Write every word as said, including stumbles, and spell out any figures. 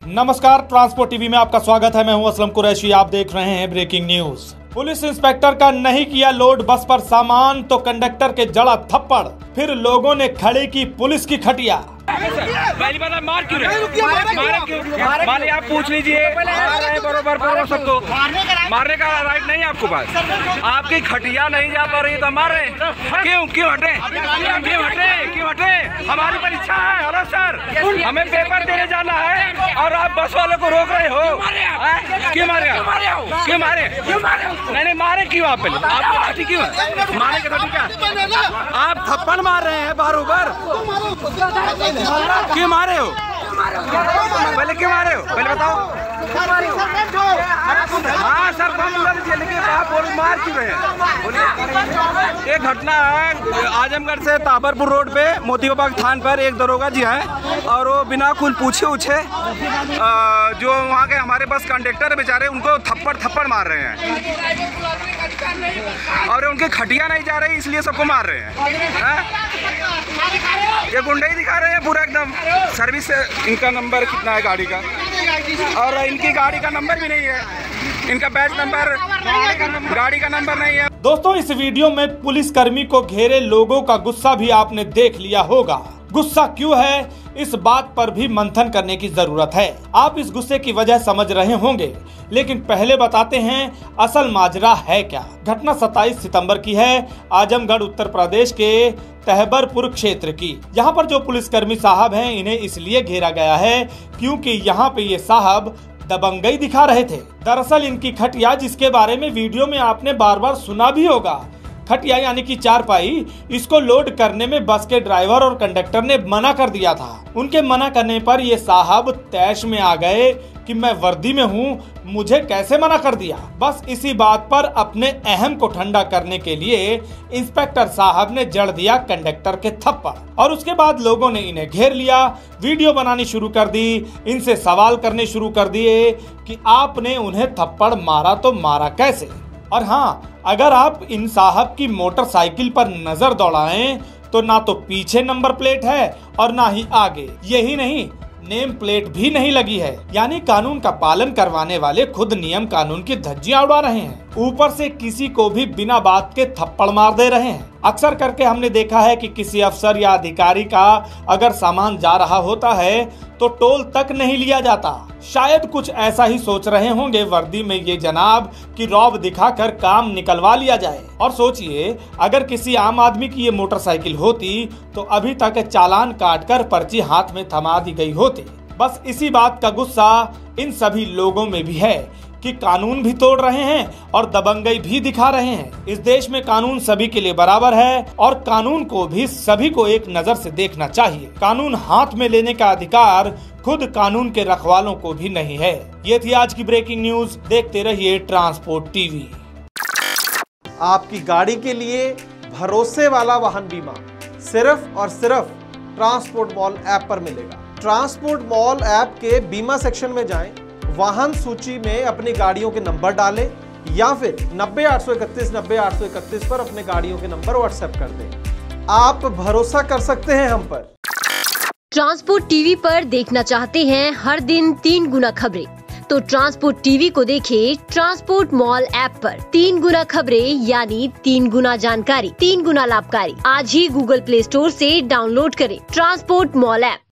नमस्कार, transport TV में आपका स्वागत है। मैं हूं असलम कुरैशी। आप देख रहे हैं ब्रेकिंग न्यूज। पुलिस इंस्पेक्टर का नहीं किया लोड बस पर सामान तो कंडक्टर के जड़ा थप्पड़, फिर लोगों ने खड़ी की पुलिस की खटिया। पहली बात मार क्यों रहे? मारे क्यों? मारे आप पूछ लीजिए। बरोबर बरोबर सबको मारने का राइट नहीं है आपको पास। आपकी खटिया नहीं जा पा रही तो मार रहे क्यों? क्यों हटे? क्यों हटे? क्यों हटे? हमारी परीक्षा है। हेलो सर, हमें पेपर देने जाना है और आप बस वालों को रोक रहे हो। क्यों मारे? क्यों मारे? नहीं नहीं मारे क्यों? आप पहले आपको लाठी क्यों है? मारे का तरीका आप थप्पड़ मार रहे हैं बार-बार। क्यों मारे हो? पहले क्यों मारे हो? पहले बताओ। हाँ सर, लेकिन आप बोल मार क्यों रहे हैं? एक घटना है आजमगढ़ से ताबरपुर रोड पे मोती बाबा थान पर एक दरोगा जी हैं और वो बिना कुल पूछे उछे जो वहाँ के हमारे बस कंडक्टर है बेचारे, उनको थप्पड़ थप्पड़ मार रहे हैं और उनकी खटिया नहीं जा रही इसलिए सबको मार रहे हैं। ये गुंडे ही दिखा रहे हैं पूरा एकदम। सर्विस इनका नंबर कितना है गाड़ी का, और इनकी गाड़ी का नंबर भी नहीं है, इनका बैच नंबर गाड़ी का नंबर नहीं है। दोस्तों, इस वीडियो में पुलिसकर्मी को घेरे लोगों का गुस्सा भी आपने देख लिया होगा। गुस्सा क्यों है, इस बात पर भी मंथन करने की जरूरत है। आप इस गुस्से की वजह समझ रहे होंगे, लेकिन पहले बताते हैं असल माजरा है क्या। घटना सत्ताईस सितंबर की है, आजमगढ़ उत्तर प्रदेश के तहबरपुर क्षेत्र की। यहाँ पर जो पुलिसकर्मी साहब हैं, इन्हें इसलिए घेरा गया है क्योंकि यहाँ पे ये साहब दबंगई दिखा रहे थे। दरअसल इनकी खटिया, जिसके बारे में वीडियो में आपने बार बार सुना भी होगा, खटिया यानी कि चारपाई, इसको लोड करने में बस के ड्राइवर और कंडक्टर ने मना कर दिया था। उनके मना करने पर ये साहब तैश में आ गए कि मैं वर्दी में हूँ, मुझे कैसे मना कर दिया। बस इसी बात पर अपने अहम को ठंडा करने के लिए इंस्पेक्टर साहब ने जड़ दिया कंडक्टर के थप्पड़ और उसके बाद लोगों ने इन्हें घेर लिया, वीडियो बनानी शुरू कर दी, इनसे सवाल करने शुरू कर दिए कि आपने उन्हें थप्पड़ मारा तो मारा कैसे। और हाँ, अगर आप इन साहब की मोटरसाइकिल पर नजर दौड़ाएं तो ना तो पीछे नंबर प्लेट है और ना ही आगे। यही नहीं, नेम प्लेट भी नहीं लगी है। यानी कानून का पालन करवाने वाले खुद नियम कानून की धज्जियां उड़ा रहे हैं, ऊपर से किसी को भी बिना बात के थप्पड़ मार दे रहे हैं। अक्सर करके हमने देखा है कि किसी अफसर या अधिकारी का अगर सामान जा रहा होता है तो टोल तक नहीं लिया जाता। शायद कुछ ऐसा ही सोच रहे होंगे वर्दी में ये जनाब कि रौब दिखाकर काम निकलवा लिया जाए। और सोचिए, अगर किसी आम आदमी की ये मोटरसाइकिल होती तो अभी तक चालान काटकर पर्ची हाथ में थमा दी गई होती। बस इसी बात का गुस्सा इन सभी लोगों में भी है कि कानून भी तोड़ रहे हैं और दबंगई भी दिखा रहे हैं। इस देश में कानून सभी के लिए बराबर है और कानून को भी सभी को एक नजर से देखना चाहिए। कानून हाथ में लेने का अधिकार खुद कानून के रखवालों को भी नहीं है। ये थी आज की ब्रेकिंग न्यूज। देखते रहिए ट्रांसपोर्ट टीवी। आपकी गाड़ी के लिए भरोसे वाला वाहन बीमा सिर्फ और सिर्फ ट्रांसपोर्ट मॉल ऐप पर मिलेगा। ट्रांसपोर्ट मॉल ऐप के बीमा सेक्शन में जाएं, वाहन सूची में अपनी गाड़ियों के नंबर डालें या फिर नब्बे आठ सौ इकतीस नब्बे आठ सौ इकतीस पर अपने गाड़ियों के नंबर व्हाट्सएप कर दें। आप भरोसा कर सकते हैं हम पर। ट्रांसपोर्ट टीवी पर देखना चाहते हैं हर दिन तीन गुना खबरें, तो ट्रांसपोर्ट टीवी को देखें ट्रांसपोर्ट मॉल ऐप पर। तीन गुना खबरें यानी तीन गुना जानकारी, तीन गुना लाभकारी। आज ही गूगल प्ले स्टोर से डाउनलोड करें ट्रांसपोर्ट मॉल ऐप।